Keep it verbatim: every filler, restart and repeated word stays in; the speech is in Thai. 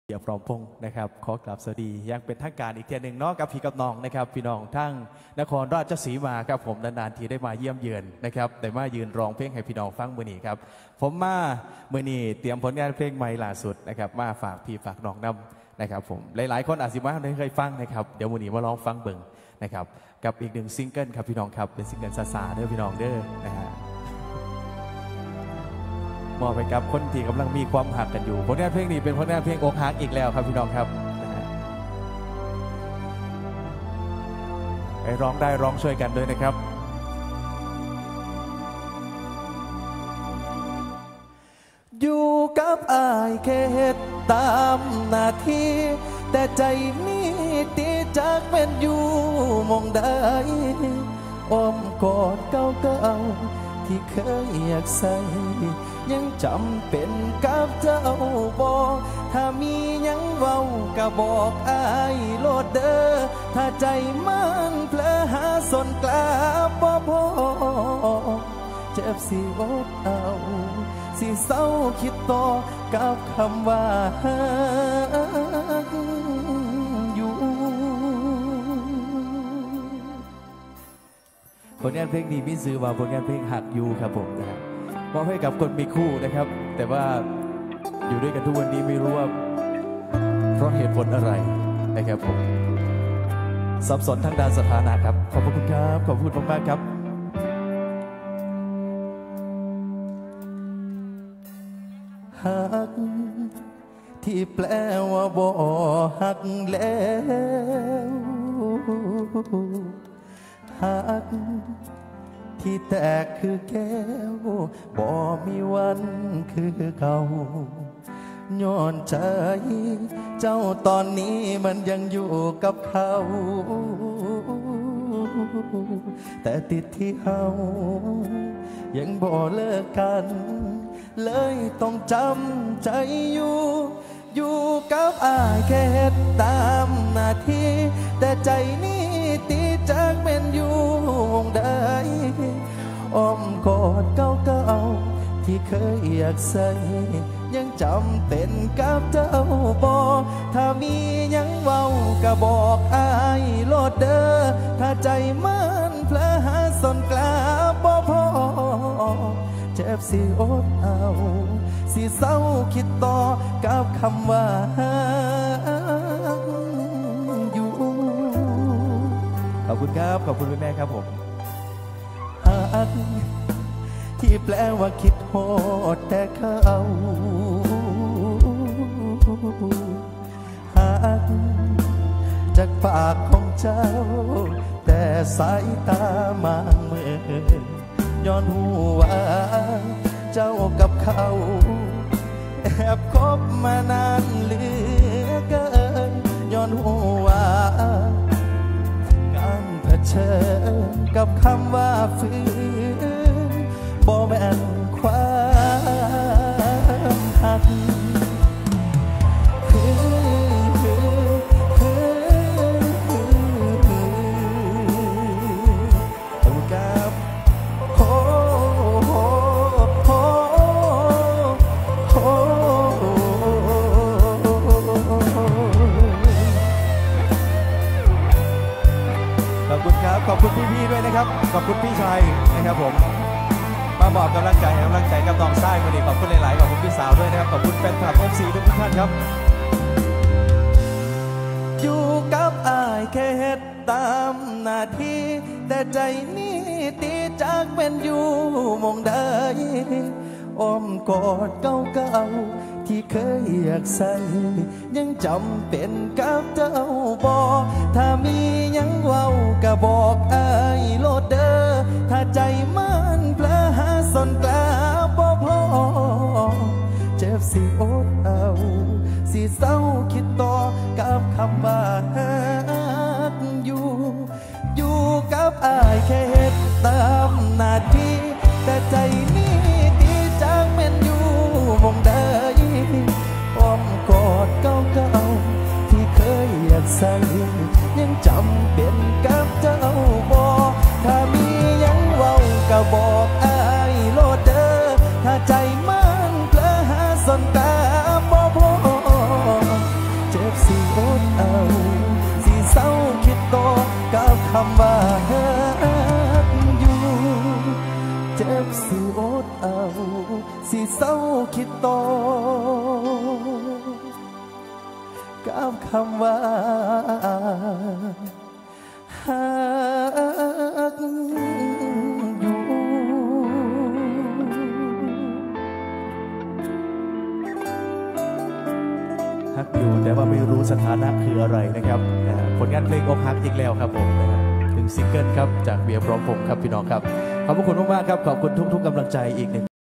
เดี๋ยวพร้อมพงศ์นะครับขอกราบสวัสดียังเป็นทางการอีกเทียหนึ่งเนาะกับพี่กับน้องนะครับพี่น้องทั้งนครราชสีมาครับผมนานๆทีได้มาเยี่ยมเยือนนะครับแต่มายืนร้องเพลงให้พี่น้องฟังมือนี้ครับผมมามือนี้เตรียมผลงานเพลงใหม่ล่าสุดนะครับมาฝากพี่ฝากน้องนำนะครับผมหลายๆคนอาจจะมาไม่เคยฟังนะครับเดี๋ยวมือนี้มาลองฟังเบิ่งนะครับกับอีกหนึ่งซิงเกิลครับพี่น้องครับเป็นซิงเกิลซาซาเด้อพี่น้องเด้อนะฮะมอบไปกับคนที่กำลังมีความหักกันอยู่ผลงานเพลงนี้เป็นผลงานเพลงอกหักอีกแล้วครับพี่น้องครับให้ร้องได้ร้องช่วยกันด้วยนะครับอยู่กับอายแค่เหตุตามหน้าที่แต่ใจนี้ตีจากเป็นอยู่มองได้อ้อมกอดเก่าๆที่เคยอยากใส่ยังจำเป็นกับเจ้าบอกถ้ามียังเว้าก็บอกอายโลดเด้อถ้าใจมันเพลอหาสนกล้าบ่พอเจ็บสิอดเอาสิเศร้าคิดต่อกับคำว่าฮักอยู่ผลงานเพลงนี้มีชื่อว่าผลงานเพลงหักอยู่ครับผมนะครับมอบให้กับคนมีคู่นะครับแต่ว่าอยู่ด้วยกันทุกวันนี้ไม่รู้ว่าเพราะเหตุผลอะไรนะครับผมสับสนทางด้านสถานะครับขอบคุณครับขอบคุณมากๆครับหักที่แปลว่าบ่หักแล้วหักที่แตกคือแก้วบ่มีวันคือเก่าย้อนใจเจ้าตอนนี้มันยังอยู่กับเขาแต่ติดที่เฮายังบ่เลิกกันเลยต้องจำใจอยู่อยู่กับอายแค่ตามหน้าที่แต่ใจนี้ตีจากเป็นอยู่วงใดอ้อมกอดเก่าๆที่เคยอยากใส่ยังจำเป็นกับเจ้าบอกถ้ามียังเว้าก็บอกอายโลดเด้อถ้าใจมันเพลอหาสนกล้าบ่พอเจ็บสิอดเอาสิเศร้าคิดต่อกับคำว่าอยู่ขอบคุณครับขอบคุณแม่ครับผมหักที่แปลว่าคิดโหดแต่เขาหักจากปากของเจ้าแต่สายตามางเมื่อย้อนหูว่าเจ้ากับเขาแอบคบมานานเหลือเกินย้อนหูว่าการเผชิญกับคำว่าฝืนบ่แม่นความหักขอบคุณพี่ๆด้วยนะครับขอบคุณพี่ชายนะครับผมมาบอกกำลังใจกำลังใจกับน้องซ้ายคนนี้ขอบคุณหลายๆขอบคุณพี่สาวด้วยนะครับขอบคุณแฟนคลับ เอฟ ซี ทุกท่านครับอยู่กับอายแค่เหตุตามหน้าที่แต่ใจนี้ตีจากเป็นอยู่มองได้อ้อมกอดเก่าๆที่เคยอยากใส่ยังจำเป็นกับเจ้าบอกถ้ามียังเว้าก็บอกอายโลดเด้อถ้าใจมันเพลอหาสนกล้าบ่พอเจ็บสิอดเอาสิเศร้าคิดต่อกับคำว่าหักอยู่อยู่กับอายแค่เหตุตามหน้าที่แต่ใจนี้ตีจากเป็นอยู่มองได้อ้อมกอดเก่าๆที่เคยอยากใส่ยังจำเป็นกับเจ้าบอกถ้ามียังเว้าก็บอกอายโลดเด้อถ้าใจมันเพลอหาสนตาบ่พอจ็บสิอดเอาสิเศร้าคิดต่อกับคำว่าหักอยู่ฮักอยู่แต่ว่าไม่รู้สถานะคืออะไรนะครับผลงานเพลงอกหักอีกแล้วครับผมนะครับถึงซิงเกิลครับจากเบียร์พร้อมพงษ์ครับพี่น้องครับขอบคุณมากๆครับขอบคุณทุกๆกำลังใจอีกหนึ่ง